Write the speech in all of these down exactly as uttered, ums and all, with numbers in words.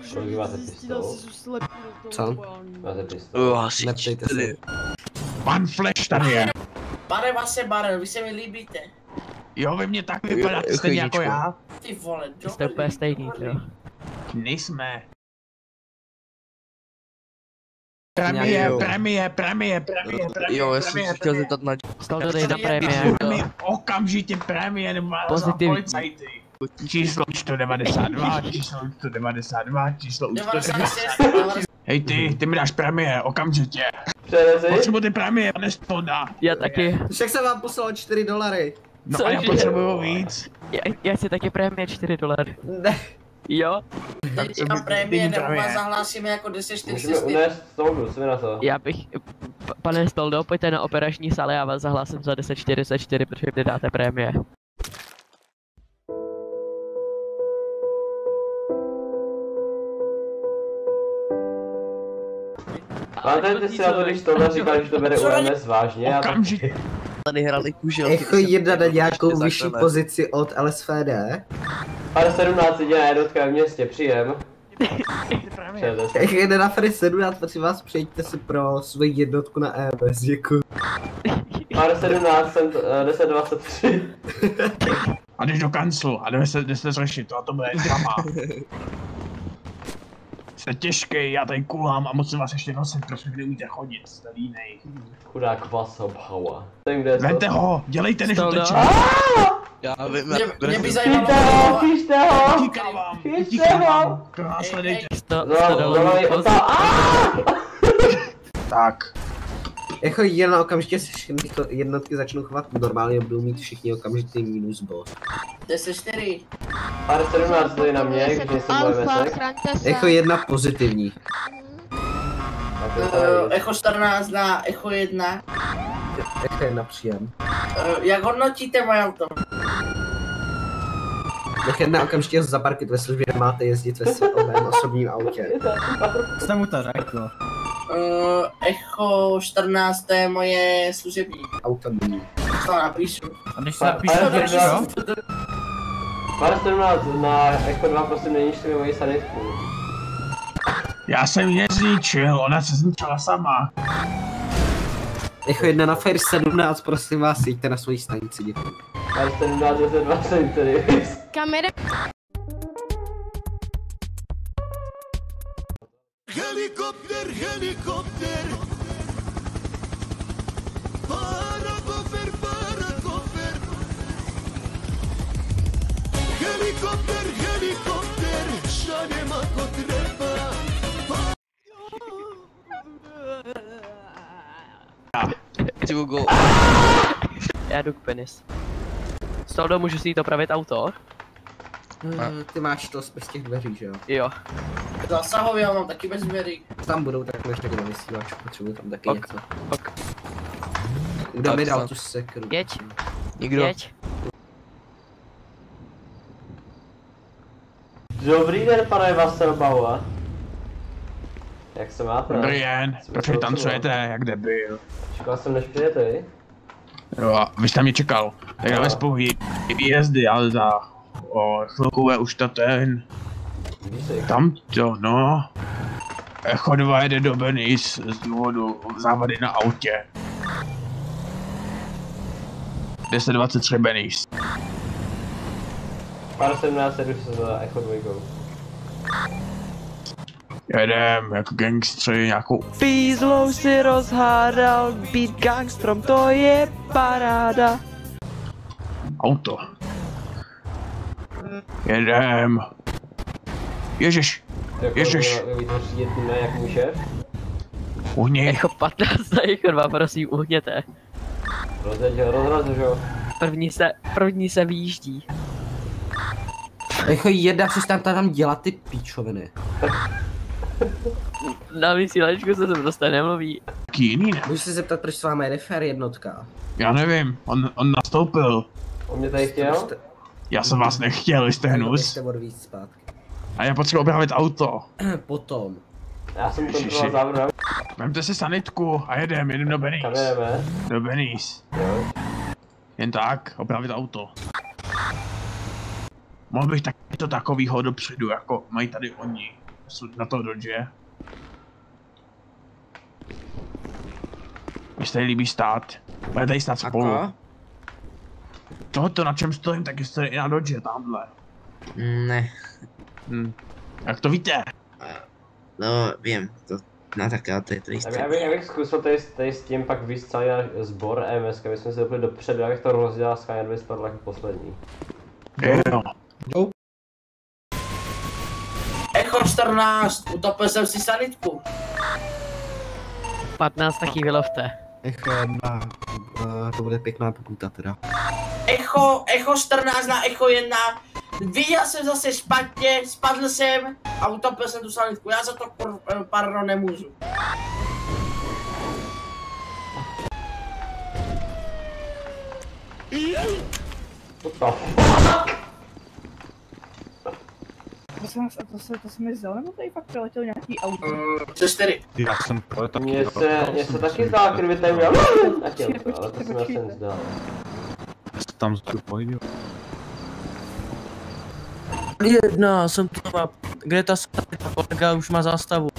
Kolik máte pistol? Co? Máte pistol? Jo, asi Neptejte se. Pan Flash tady je. Pane Vase Barel, vy se mi líbíte. Jo, vy mě tak vypadáte stejně jako já. Ty vole, dobrý. Jste úplně stejný, jo. Nejsme. Premie, premie, premie, premie, premie, Jo, já jsem se chtěl zeptat na... Stal to dej na prémie. premie, okamžitě premie, nebo za Pozitivní. policajty. Číslo sto devadesát dva, číslo sto devadesát dva, číslo sto devadesát dva. Hej ty, ty mi dáš premie, okamžitě. Potřebuji ty premie, pane Stolda. Já taky. Však jsem vám poslal čtyři dolary. No a já Cože? potřebuju víc. Já, já chci taky prémie čtyři dolary. Ne. Jo? Já prémie, nebo vás zahlásíme jako deset čtyři Můžeme čtyři. unést Stoldu, jsme na to. Já bych... p- Pane Stoldo, pojďte na operační sále, já vás zahlásím za deset čtyřicet čtyři, protože mi dáte prémie. Pamatujete si na to, když Stolda říkal, že to bere U M S vážně? Já to... Okamžitě. Tady hrali kužel. Echo jedna na nějakou vyšší pozici od L S V D. Pár sedmnáct jediná jednotka v městě, příjem. Přijede se. Echo jedna na Ferry sedmnáct, prosím vás, přejďte si pro svoji jednotku na E M S, děkuji. Pár sedmnáct, jsem deset dvacet tři. A jdeš do kanclu a jdeme se, jdeme se zřešit to a to bude drama. Jste těžký, já tady kulám a moc se vás ještě nosit, protože vy neumíte chodit, jste línej. Chudák vás obhava. Ten kde je to? Vente ho, dělejte než Stolda. uteče. Já vím, Mě, já mě by vím. zajímalo, Chyťte ho! Utíkám vám, utíkám vám, to následujte. Sto, No, sto no, dolarů. no, no, Tak. Echo jedna okamžitě se všechny tyto jednotky začnou chovat normálně, budou mít všichni okamžitý minus bod. deset čtyři. Pár sedmnáct tady na mě, když nejsem můj vesek. Echo jedna pozitivní. A to je Uh, tady. Echo čtrnáct na Echo jedna. Echo jedna příjem. Uh, jak hodnotíte moje auto? Echo jedna okamžitě zaparkit ve službě, máte jezdit ve svém osobním autě. Jsem mu to řekl. Uh, Echo čtrnáct to je moje služební. Auto není. To napíšu. A když se Pa- napíše pane to, sedmnáct. jo? Pár sedmnáct na Echo dva, prosím, nenížte mi moji sanitku. Já jsem je zničil, ona se zničila sama. Echo jedna na Fair sedmnáct, prosím vás, jeďte na svoji stanici, děkuji. Pár sedmnáct, deset dvacet tady. Kamera. Helikopter, helikopter. Parakofer, parakofer. Helikopter, helikopter. Šane mako treba. Ty go. Já jdu k penis. Stoldo, můžu si jít opravit auto? Uh, ty máš to bez těch dveří, že jo? Jo. Zasahově, já mám taky bez dveří. Tam budou tak než taky na vysílačku, potřebuji tam taky Ok, něco. ok. Kdo mi Tak dal snad. tu sekru? Jeď. Nikdo. Jeď. Dobrý den, pane Wasserbauer. Jak se máte? Dobrý den, Jsme proč se vy tancujete, jak debil. Čekal jsem, než přijete. Jo, a vy jste mě čekal. Tak dáme spolu vý- výjezdy, ale za o chvilku je už to ten, tam to, no. Echo dva jede do Benice z důvodu závady na autě. deset dvacet tři Benice. Pár sedmnáct, jedu se za Echo dvojkou. Jedem jako gangstři nějakou Fízlou si rozhádal, být gangstrom, to je paráda. auto. Jedem. Ježiš, Ježiš. Vytvoří jedný jak můj šéf. uhni. Echo patnáct a Echo dva, prosím, uhněte. Rozjeď ho, rozraz ho. První se, první se výjíždí. Echo jedna, co tam tam dělat ty píčoviny? Na vysílačku se sem prostě nemluví. Jaký jiný ne? Můžu se zeptat, proč s vámi jede Fair jednotka? Já nevím, on, on nastoupil. On mě tady chtěl? Já jsem vás nechtěl, vy jste hnus. Jste odvíct zpátky. A já potřebuji opravit auto. Potom. Já jsem Ježiši. kontroloval závod. Vemte si sanitku a jedem, jedem do Kam Benice. jedeme? Do Benice. Jo. Jen tak, opravit auto. Mohl bych taky to takovýho dopředu, jako mají tady oni. na to dodže. Mně se tady líbí stát. Bude tady stát spolu. Ako? Tohoto, na čem stojím, tak jste i na dodže, tamhle. Ne. Hm. Jak to víte? No, vím, to, no tak já to je to jistě. Já bych, já bych zkusil tady, tady s tím pak víc celý náš sbor E M S, aby jsme se úplně dopředu, abych to rozdělal s Sky, aby spadl jako poslední. Jo. Echo čtrnáct, utopil jsem si sanitku. patnáct taky vylovte. Echo jedna, uh, to bude pěkná pokuta teda. Echo, Echo čtrnáct na Echo jedna. Viděl jsem zase špatně, spadl jsem a utopil jsem tu sanitku. Já za to kur- pardon nemůžu. What the Prosím vás, a to se, to se mi zdalo, nebo tady fakt přiletěl nějaký auto? Přes čtyři. Já jsem to taky. Mně se, mně se taky zdá, kdyby tady udělal a chtěl to, ale to se mi asi nezdá. Tam zdu pojdu. Jedna, jsem tu, kde ta sanita, kolega už má zástavu.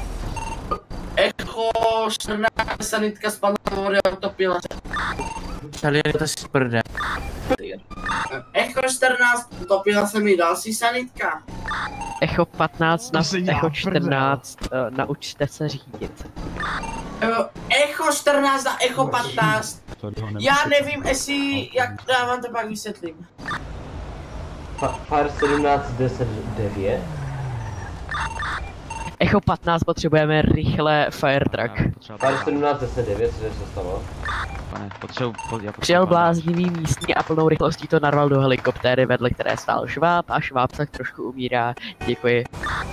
Echo čtrnáct, sanitka spadla do vody a utopila se. Čali, to si sprde. Echo čtrnáct, utopila se mi další sanitka. Echo patnáct na To se dělá Echo prdel. čtrnáct, uh, naučte se řídit. Eh, Echo čtrnáct na Echo patnáct. Já nevím, jestli, jak já vám to pak vysvětlím. Fire sedmnáct deset devět. Echo patnáct potřebujeme rychle fire truck. Fire sedmnáct deset devět, co se stalo? Pane, potřebuji... Přijel bláznivý místní a plnou rychlostí to narval do helikoptéry, vedle které stál šváb a šváb tak trošku umírá. Děkuji.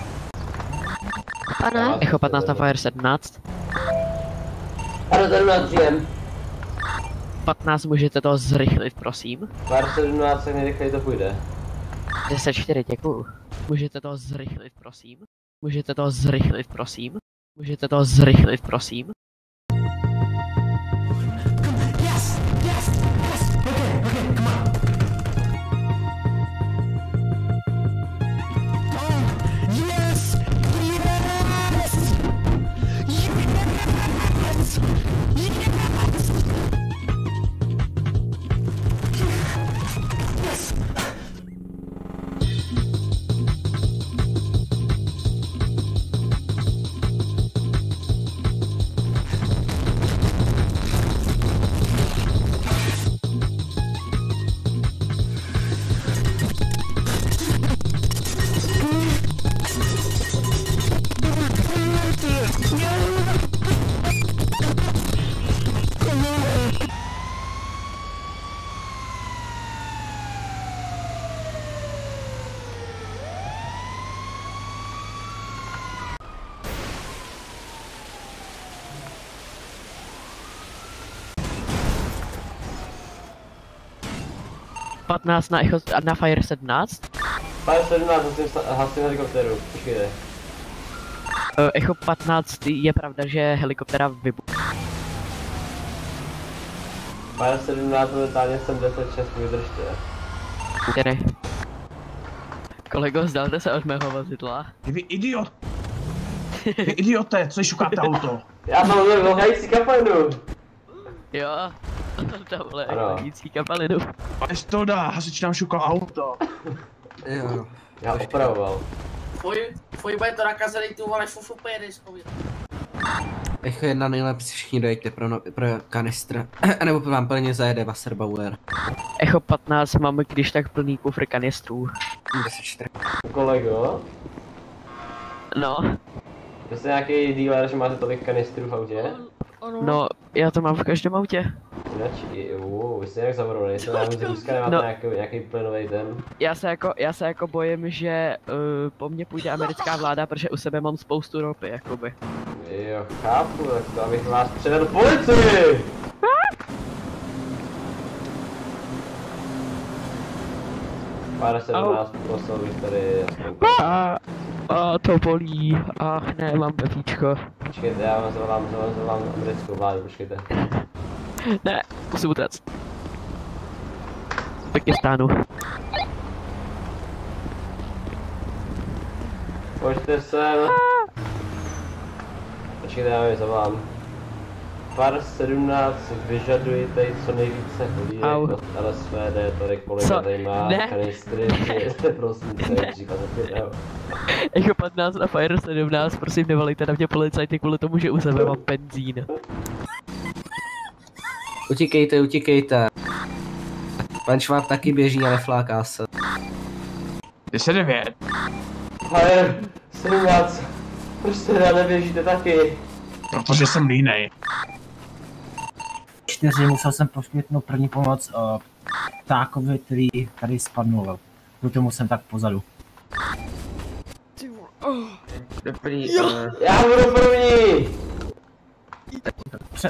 Pane? Echo patnáct na Fire sedmnáct. Fire sedmnáct G M. patnáct můžete to zrychlit, prosím. Fire sedmnáct, jak nejrychleji to půjde. deset čtyři, děkuju. Můžete to zrychlit, prosím. Můžete to zrychlit, prosím. Můžete to zrychlit, prosím. patnáct na Echo, na Fire sedmnáct. Fire sedmnáct, hasím, hasím helikoptéru, počkejte. Uh, Echo patnáct, je pravda, že helikoptéra vybuchla. Fire sedmnáct, momentálně jsem deset šest, vydržte. Tedy. Kolego, vzdalte se od mého vozidla. Vy idiot! Vy idioté, co šukáte auto? Já mám vlhající kapalinu. Jo, tohle je Ano. chodící kapalinu. Pane Stoda, hasič nám šukal auto. Jo. Já opravoval. Tvoj, tvoj bude to nakazený, tu vole, fufu pojedeš, pověd. Echo jedna nejlepší, všichni dojďte pro, no, pro kanistr. Nebo vám plně zajede Wasserbauer. Echo patnáct, máme když tak plný kufr kanistrů. deset čtyři. Kolego, No, vy jste nějaký dealer, že máte tolik kanistrů v autě? no, já to mám v každém autě. Jinak, uh, vy jste nějak zavorovaný, jestli nám z Ruska nemáte No. nějaký, nějaký plynový ten. Já se jako, já se jako bojím, že uh, po mně půjde americká vláda, protože u sebe mám spoustu ropy, jakoby. Jo, chápu, tak to abych vás předal policii! Pár sedmnáct, poslal bych tady aspoň. A, a to bolí, ach ne, mám pepíčko. Počkejte, já vám zavolám, zavolám, zavolám americkou vládu, počkejte. Ne, musím utéct. Pakistánu. Pojďte sem. Počkejte, já mi zavolám. Par sedmnáct, vyžaduji tady co nejvíce hodínek od L S V D, tady kolega tady má kanistry, přijezte prosím, tady říkat za pět eur. Echo patnáct na Fire sedmnáct, prosím nevalejte na mě policajty kvůli tomu, že u sebe mám benzín. Utíkejte, utíkejte. Pan Šváb taky běží a nefláká se. deset devět. Fire sedmnáct, proč teda neběžíte taky? Protože jsem línej. čtyři, musel jsem poskytnout první pomoc uh, ptákovi, který tady spadnul. Proto jsem tak pozadu. Dobrý, uh... Já budu první! Pře...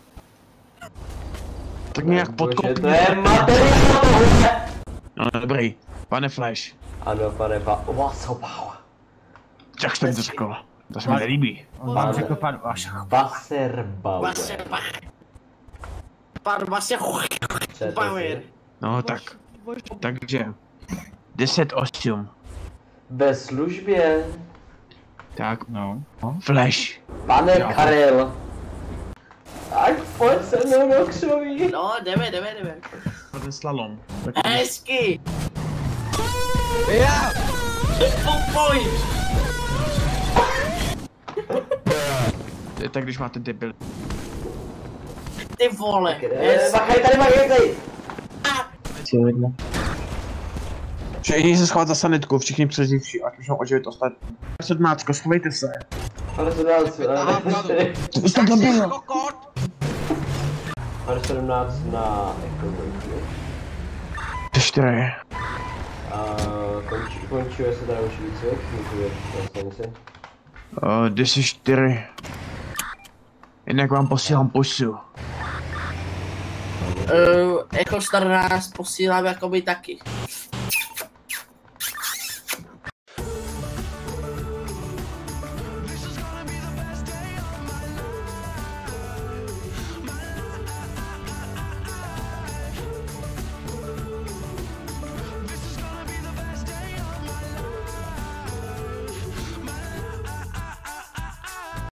Tak nějak podkopni. To je materiál! No dobrý, pane Flash. Ano, pane pa... Wasserbauer. Jak jste mi to řekl? To se mi nelíbí. On vám řekl pan Wasserbauer. Pan Wasserbauer. No tak. Takže. deset osm. Ve službě. Tak. No. Flash. Pane Karel. Tak pojď se mnou do křoví. No, jdeme, jdeme, jdeme. Ten slalom. Hezky. Já. Pojď. To je tak, když máte debil. Ty vole. Bakaj, tady bakaj, tady. Všichni se schovat za sanitku, všichni přeživší, ať už mám oživit ostatní. sedmáctko, schovejte se. Pane sedmnáct, Co jste tam bylo? Pane sedmnáct na ekonomii. čtyři. A končí, končuje se tady už výcvik, můžu jít na stanici. deset čtyři. Jinak vám posílám pusu. Uh, Echo čtrnáct posílám jakoby taky.